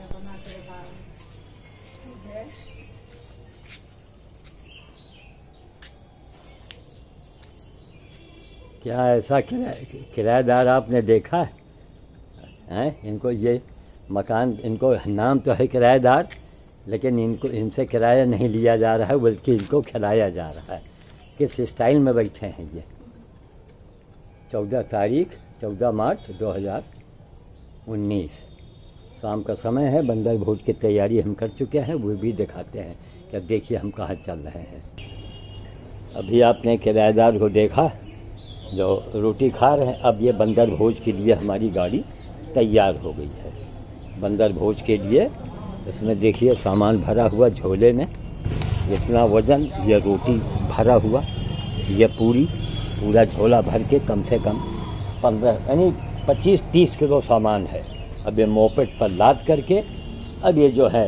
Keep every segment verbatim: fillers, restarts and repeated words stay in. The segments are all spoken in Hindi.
क्या ऐसा किराएदार आपने देखा है? हैं? इनको ये मकान, इनको नाम तो है किराएदार, लेकिन इनको इनसे किराया नहीं लिया जा रहा है, बल्कि इनको खिलाया जा रहा है। किस स्टाइल में बैठे हैं ये? चौदह तारीख चौदह मार्च दो हज़ार उन्नीस शाम का समय है। बंदर भोज की तैयारी हम कर चुके हैं, वो भी दिखाते हैं कि अब देखिए हम कहाँ चल रहे हैं। अभी आपने किराएदार को देखा जो रोटी खा रहे हैं। अब ये बंदर भोज के लिए हमारी गाड़ी तैयार हो गई है। बंदर भोज के लिए इसमें देखिए सामान भरा हुआ झोले में, इतना वजन, ये रोटी भरा हुआ, ये पूरी पूरा झोला भर के कम से कम पंद्रह यानी पच्चीस तीस किलो सामान है। अब ये मोपेड पर लाद करके अब ये जो है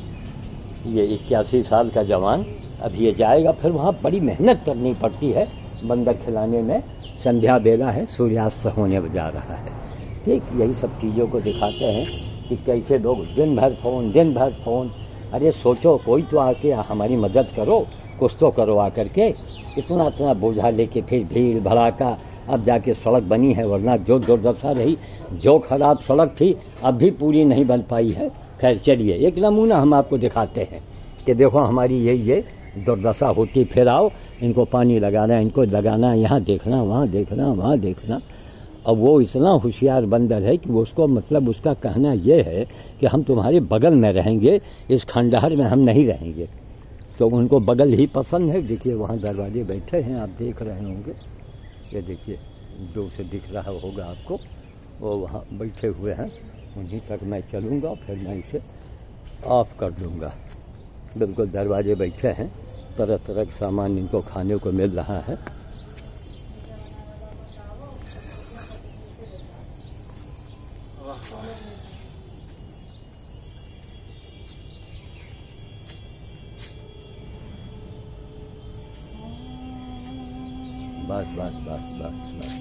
ये इक्यासी साल का जवान अब ये जाएगा। फिर वहाँ बड़ी मेहनत करनी पड़ती है बंदर खिलाने में। संध्या बेला है, सूर्यास्त होने जा रहा है। ठीक, यही सब चीज़ों को दिखाते हैं कि कैसे लोग दिन भर फ़ोन दिन भर फ़ोन। अरे सोचो, कोई तो आके हमारी मदद करो, कुछ तो करो आकर के। इतना इतना बोझा लेके फिर भीड़ भड़ाका। अब जाके सड़क बनी है, वरना जो दुर्दशा रही, जो खराब सड़क थी, अब भी पूरी नहीं बन पाई है। खैर चलिए, एक नमूना हम आपको दिखाते हैं कि देखो हमारी ये ये दुर्दशा होती। फिर आओ, इनको पानी लगाना, इनको लगाना, यहाँ देखना, वहाँ देखना, वहाँ देखना। अब वो इतना होशियार बंदर है कि वो उसको मतलब उसका कहना ये है कि हम तुम्हारे बगल में रहेंगे, इस खंडहर में हम नहीं रहेंगे। तो उनको बगल ही पसंद है। देखिए वहाँ दरवाजे बैठे हैं, आप देख रहे होंगे। ये देखिए, दूर से दिख रहा होगा आपको, वो वहाँ बैठे हुए हैं। उन्हीं तक मैं चलूँगा, फिर मैं इसे ऑफ कर दूँगा। बिल्कुल दरवाजे बैठे हैं, तरह तरह का सामान इनको खाने को मिल रहा है। बस बस बस बस बस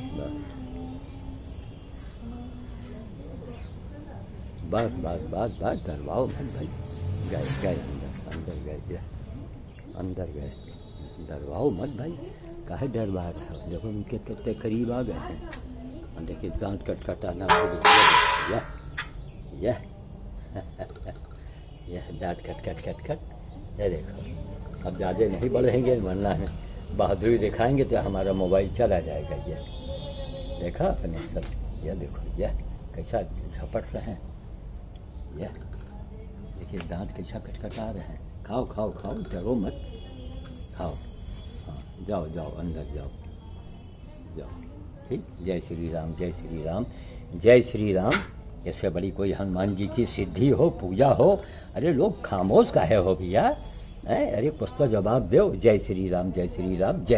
बस बस बस बस बस डरवाओ मत भाई। गए गए अंदर अंदर गए अंदर गए डरवाओ मत भाई। काहे डरवा रहे हो? देखो उनके कितने करीब आ गए हैं। देखिए दांत कटकटाना शुरू किया। यह यह यह दांत कट कट कट कट। ये देखो, अब ज़्यादा नहीं बढ़ेंगे, वरना है बहादुरी दिखाएंगे तो हमारा मोबाइल चला जाएगा। ये देखा अपने सब, यह देखो यह कैसा झपट रहे हैं। यह देखिए दांत कैसा कटकटा रहे हैं। खाओ खाओ खाओ, डरो मत, खाओ। हाँ जाओ जाओ अंदर जाओ जाओ। ठीक, जय श्री राम जय श्री राम जय श्री राम। इससे बड़ी कोई हनुमान जी की सिद्धि हो, पूजा हो। अरे लोग खामोश काहे हो भैया? अरे कुछ तो जवाब दो। जय श्री राम जय श्री राम जय